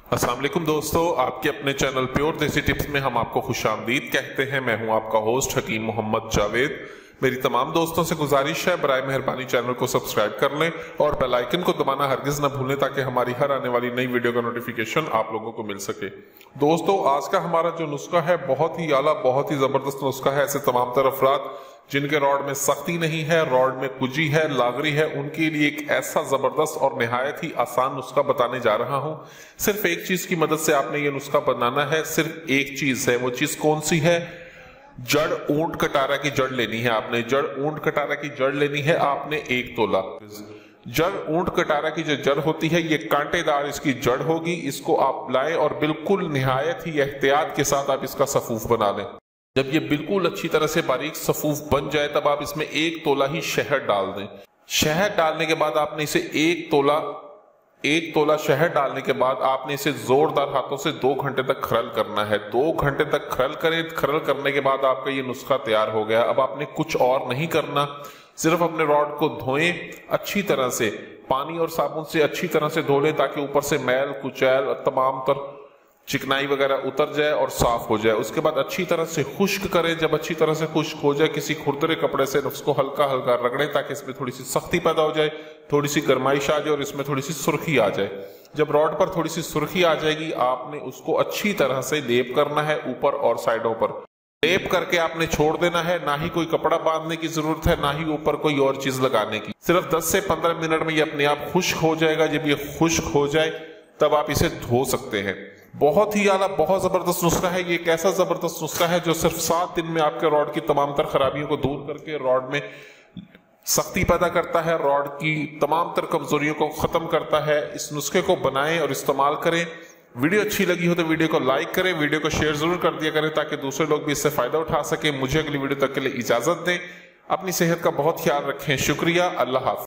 अस्सलाम वालेकुम दोस्तों, आपके अपने चैनल प्योर देसी टिप्स में हम आपको खुशामदीद कहते हैं। मैं हूं आपका होस्ट हकीम मोहम्मद जावेद। मेरी तमाम दोस्तों से गुजारिश है, बराए मेहरबानी चैनल को सब्सक्राइब कर लें और बेल आइकन को दबाना हरगिज न भूलें ताकि हमारी हर आने वाली नई वीडियो का नोटिफिकेशन आप लोगों को मिल सके। दोस्तों, आज का हमारा जो नुस्खा है बहुत ही आला, बहुत ही जबरदस्त नुस्खा है। ऐसे तमाम तर अफराद जिनके रॉड में सख्ती नहीं है, रॉड में कुजी है, लागरी है, उनके लिए एक ऐसा जबरदस्त और निहायत ही आसान नुस्खा बताने जा रहा हूं। सिर्फ एक चीज की मदद से आपने ये नुस्खा बनाना है। सिर्फ एक चीज है, वो चीज कौन सी है? जड़ ऊंट कटारा की जड़ लेनी है आपने। जड़ ऊंट कटारा की जड़ लेनी है आपने 1 तोला। जड़ ऊंट कटारा की जो जड़ होती है, ये कांटेदार इसकी जड़ होगी। इसको आप लाएं और बिल्कुल निहायत ही एहतियात के साथ आप इसका सफूफ बना लें। जब ये बिल्कुल अच्छी तरह से बारीक सफूफ बन जाए तब आप इसमें 1 तोला ही शहद डाल दें। शहद डालने के बाद आपने इसे 1 तोला शहद डालने के बाद आपने इसे जोरदार हाथों से 2 घंटे तक खरल करना है। 2 घंटे तक खरल करें। खरल करने के बाद आपका ये नुस्खा तैयार हो गया। अब आपने कुछ और नहीं करना, सिर्फ अपने रॉड को धोएं अच्छी तरह से, पानी और साबुन से अच्छी तरह से धो लें ताकि ऊपर से मैल कुचैल तमाम तर चिकनाई वगैरह उतर जाए और साफ हो जाए। उसके बाद अच्छी तरह से खुश्क करें। जब अच्छी तरह से खुश्क हो जाए, किसी खुरदरे कपड़े से उसको हल्का हल्का रगड़ें ताकि इसमें थोड़ी सी सख्ती पैदा हो जाए, थोड़ी सी गर्माइश आ जाए और इसमें थोड़ी सी सुर्खी आ जाए। जब रॉड पर थोड़ी सी सुर्खी आ जाएगी, आपने उसको अच्छी तरह से लेप करना है ऊपर और साइडों पर। लेप करके आपने छोड़ देना है। ना ही कोई कपड़ा बांधने की जरूरत है, ना ही ऊपर कोई और चीज लगाने की। सिर्फ 10 से 15 मिनट में ये अपने आप खुश्क हो जाएगा। जब ये खुश्क हो जाए तब आप इसे धो सकते हैं। बहुत ही आला, बहुत जबरदस्त नुस्खा है। ये एक ऐसा जबरदस्त नुस्खा है जो सिर्फ 7 दिन में आपके रॉड की तमाम तर खराबियों को दूर करके रॉड में सख्ती पैदा करता है, रॉड की तमाम तर कमजोरियों को खत्म करता है। इस नुस्खे को बनाएं और इस्तेमाल करें। वीडियो अच्छी लगी हो तो वीडियो को लाइक करें, वीडियो को शेयर जरूर कर दिया करें ताकि दूसरे लोग भी इससे फायदा उठा सके। मुझे अगली वीडियो तक के लिए इजाजत दें। अपनी सेहत का बहुत ख्याल रखें। शुक्रिया। अल्लाह हाफ़िज़।